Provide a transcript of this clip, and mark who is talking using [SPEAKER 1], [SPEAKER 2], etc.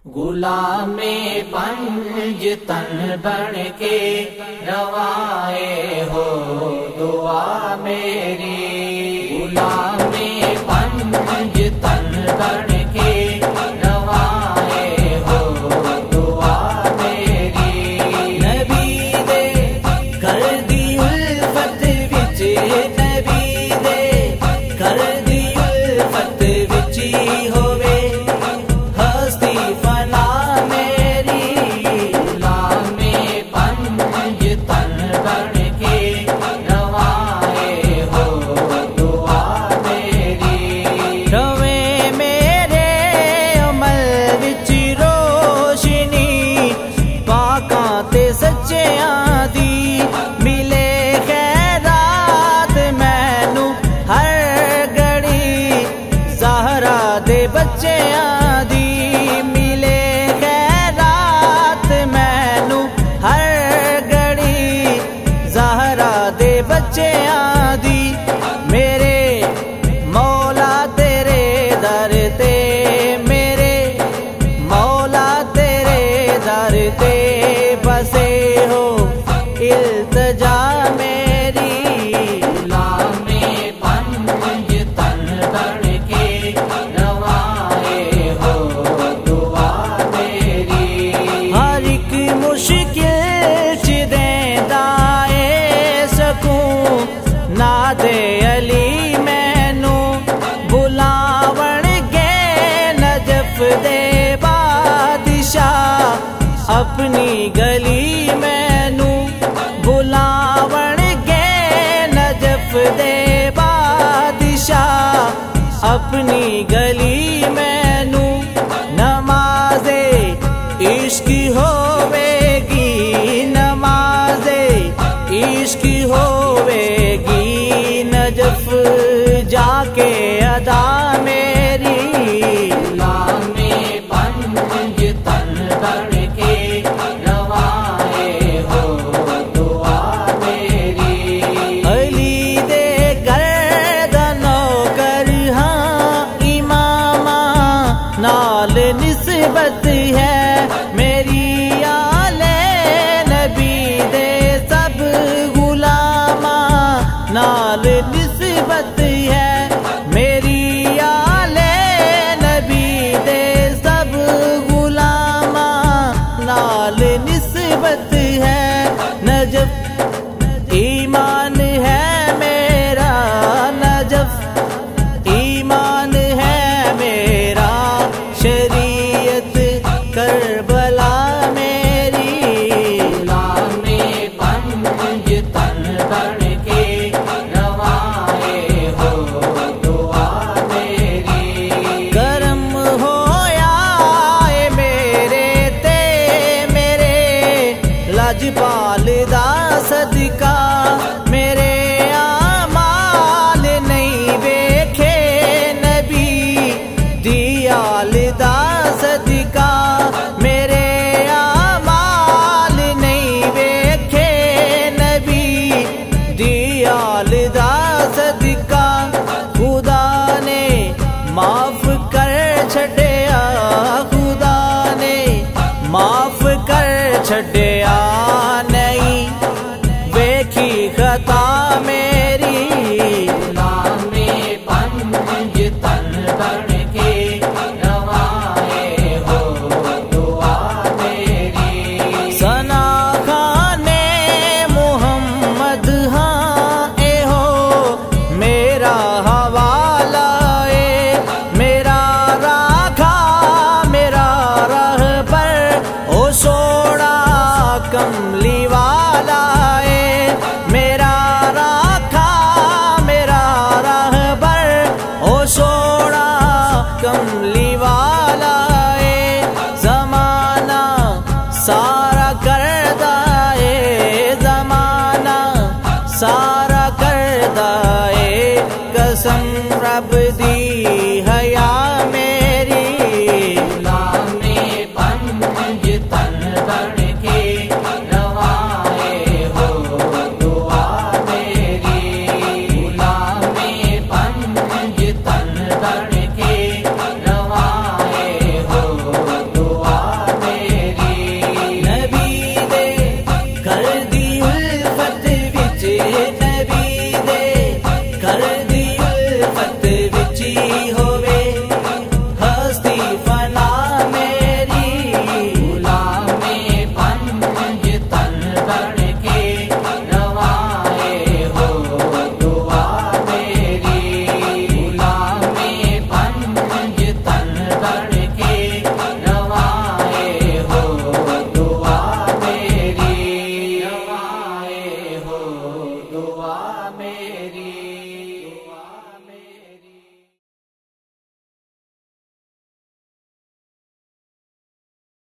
[SPEAKER 1] गुलामे पंजतन बन के रवाए हो दुआ मेरी। गुलामे पंजतन बन के रवाए हो दुआ मेरी। नबी दे कर दी उल्फत विच, नबी दे कर दी उल्फत विच होवे हस्ती फना मेरी। गुलामे पंजतन बन के रवाए हो दुआ मेरी। रवे मेरे अमल विच रोशनी पाकां ते सच्चियां दी। मिले खैरात मैनू हर घड़ी ज़हरा दे बच्चियां दी। मिले खैरात मैनू हर घड़ी ज़हरा दे बच्चियां दी। मेरे मौला तेरे दर ते, मेरे मौला तेरे दर ते बसे हो इल्तजा मेरी। गुलामे पंजतन बन के रवाए हो दुआ मेरी। हर एक मुश्किल च देंदा ए सकून ना दे अली मैनू। बुलावण गे नजफ दे बादशाह अपनी गली मैनू। बुलावण गे नजफ दे बादशाह अपनी गली मैनू। नमाज़े इश्क होवेगी, नमाज़े इश्क होवेगी नजफ जाके अदा मेरी। गुलामे पंजतन बन के रवाए हो दुआ मेरी। अली दे गर्दनो कर हाँ इमामा नाल निस्बत है मेरी। आले नबी दे सब गुलामा नाल निस्बत है मेरी। आले नबी दे सब गुलामा नाल निस्बत है। नजफ ईमान है मेरा, नजफ ईमान है मेरा। शरीयत करबला मेरी। गुलामे पंजतन बन के रवाए हो दुआ मेरी। करम होया ए मेरे ते मेरे लजपाल दा सदका। मेरे आमाल नहीं वेखे नबी दियाल दा सदका। मेरे आमाल नहीं वेखे नबी दियाल दा सदका। खुदा ने माफ कर छड़िया, खुदा ने माफ कर छड़िया नहीं वेखी खता मेरी। गुलामे पंजतन बन के रवाए हो दुआ मेरी। सना खाने मुहम्मद हाँ ए हो मेरा हवाला ए। मेरा राखा मेरा रहबर ओ सोड़ा कमली वाला ए। मेरा राखा मेरा रहबर ओ सोड़ा कमली वाला ए। ज़माना सारा करदा ए, ज़माना सारा करदा ए। कसम रब दी